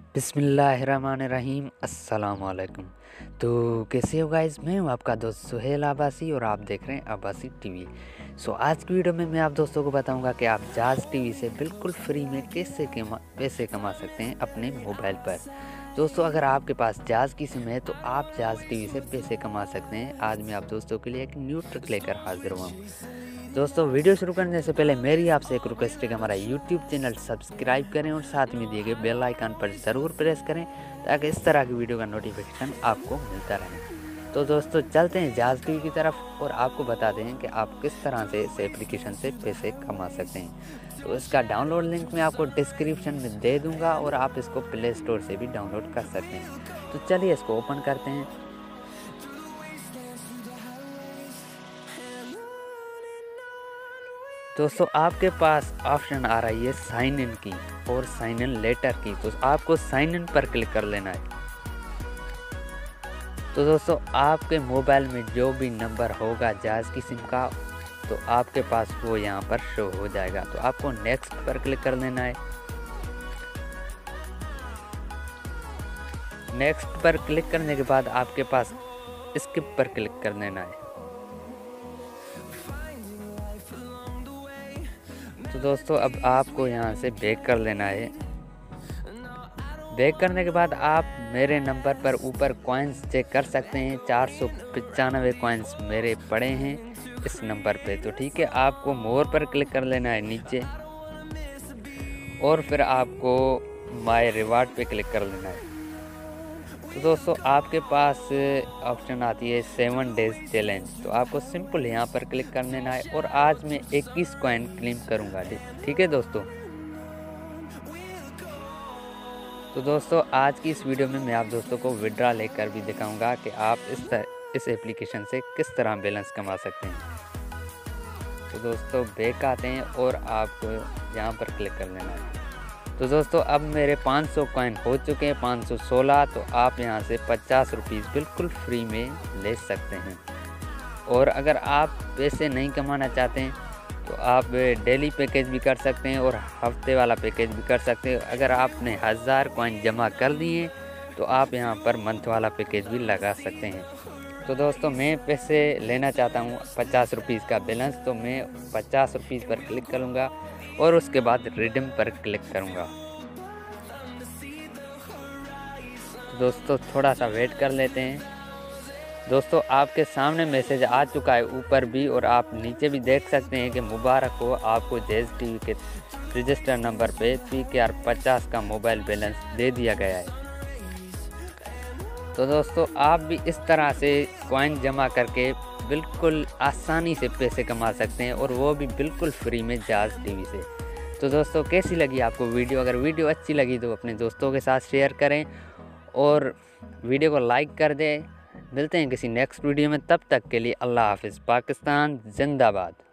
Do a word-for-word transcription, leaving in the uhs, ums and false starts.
बिस्मिल्लाहिर्रहमानिर्रहीम अस्सलाम वालेकुम। तो कैसे हो गाइस, मैं हूँ आपका दोस्त सुहेल आबासी और आप देख रहे हैं आबासी टीवी। सो आज की वीडियो में मैं आप दोस्तों को बताऊंगा कि आप जाज़ टीवी से बिल्कुल फ्री में कैसे कमा पैसे कमा सकते हैं अपने मोबाइल पर। दोस्तों, अगर आपके पास जाज़ की सिम है तो आप जाज़ टीवी से पैसे कमा सकते हैं। आज मैं आप दोस्तों के लिए एक न्यू ट्रिक लेकर हाजिर हुआ हूँ। दोस्तों, वीडियो शुरू करने से पहले मेरी आपसे एक रिक्वेस्ट है कि हमारा यूट्यूब चैनल सब्सक्राइब करें और साथ में दिए गए बेल आइकन पर ज़रूर प्रेस करें ताकि इस तरह की वीडियो का नोटिफिकेशन आपको मिलता रहे। तो दोस्तों, चलते हैं जाज़ टीवी की तरफ और आपको बता दें कि आप किस तरह से इस एप्लीकेशन से पैसे कमा सकते हैं। तो इसका डाउनलोड लिंक मैं आपको डिस्क्रिप्शन में दे दूँगा और आप इसको प्ले स्टोर से भी डाउनलोड कर सकते हैं। तो चलिए इसको ओपन करते हैं। दोस्तों, आपके पास ऑप्शन आ रही है साइन इन की और साइन इन लेटर की। तो आपको साइन इन पर क्लिक कर लेना है। तो दोस्तों, आपके मोबाइल में जो भी नंबर होगा जाज़ की सिम का तो आपके पास वो यहाँ पर शो हो जाएगा। तो आपको नेक्स्ट पर क्लिक कर लेना है। नेक्स्ट पर क्लिक करने के बाद आपके पास स्किप पर क्लिक कर लेना है। तो दोस्तों, अब आपको यहाँ से बैक कर लेना है। बैक करने के बाद आप मेरे नंबर पर ऊपर कॉइन्स चेक कर सकते हैं। चार सौ पचानवे कॉइन्स मेरे पड़े हैं इस नंबर पे। तो ठीक है, आपको मोर पर क्लिक कर लेना है नीचे और फिर आपको माय रिवार्ड पे क्लिक कर लेना है। तो दोस्तों, आपके पास ऑप्शन आती है सेवन डेज चैलेंज। तो आपको सिंपल यहाँ पर क्लिक कर लेना है और आज मैं इक्कीस कॉइन क्लेम करूँगा। ठीक है दोस्तों। तो दोस्तों, आज की इस वीडियो में मैं आप दोस्तों को विड्रा लेकर भी दिखाऊंगा कि आप इस तरह इस एप्लीकेशन से किस तरह बैलेंस कमा सकते हैं। तो दोस्तों, बैक आते हैं और आपको यहाँ पर क्लिक कर लेना है। तो दोस्तों, अब मेरे पाँच सौ कॉइन हो चुके हैं, पाँच सौ सोलह। तो आप यहाँ से पचास रुपीज़ बिल्कुल फ्री में ले सकते हैं। और अगर आप पैसे नहीं कमाना चाहते हैं तो आप डेली पैकेज भी कर सकते हैं और हफ्ते वाला पैकेज भी कर सकते हैं। अगर आपने हज़ार कॉइन जमा कर दिए तो आप यहाँ पर मंथ वाला पैकेज भी लगा सकते हैं। तो दोस्तों, मैं पैसे लेना चाहता हूँ पचास रुपीज़ का बैलेंस। तो मैं पचास रुपीज़ पर क्लिक करूँगा और उसके बाद रिडीम पर क्लिक करूँगा। तो दोस्तों, थोड़ा सा वेट कर लेते हैं। दोस्तों, आपके सामने मैसेज आ चुका है ऊपर भी और आप नीचे भी देख सकते हैं कि मुबारक हो, आपको जाज़ टीवी के रजिस्टर नंबर पे पी के आर पचास का मोबाइल बैलेंस दे दिया गया है। तो दोस्तों, आप भी इस तरह से कॉइन जमा करके बिल्कुल आसानी से पैसे कमा सकते हैं और वो भी बिल्कुल फ्री में जाज़ टीवी से। तो दोस्तों, कैसी लगी आपको वीडियो? अगर वीडियो अच्छी लगी तो अपने दोस्तों के साथ शेयर करें और वीडियो को लाइक कर दें। मिलते हैं किसी नेक्स्ट वीडियो में, तब तक के लिए अल्लाह हाफिज़। पाकिस्तान जिंदाबाद।